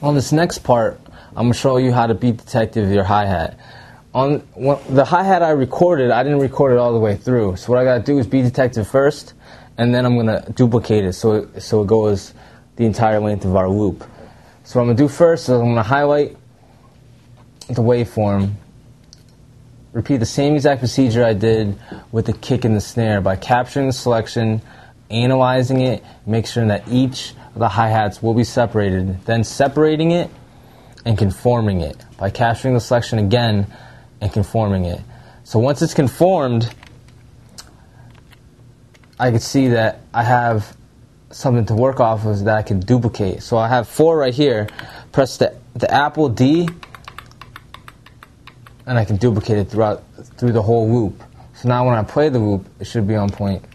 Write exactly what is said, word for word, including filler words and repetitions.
On this next part, I'm going to show you how to beat detective your hi-hat. On when, the hi-hat I recorded, I didn't record it all the way through. So what I got to do is beat detective first, and then I'm going to duplicate it so it, so it goes the entire length of our loop. So what I'm going to do first is I'm going to highlight the waveform, repeat the same exact procedure I did with the kick and the snare by capturing the selection, analyzing it, make sure that each of the hi-hats will be separated, then separating it and conforming it by capturing the selection again and conforming it. So once it's conformed, I can see that I have something to work off of that I can duplicate. So I have four right here. Press the, the Apple D, and I can duplicate it throughout through the whole loop. So now when I play the loop, it should be on point.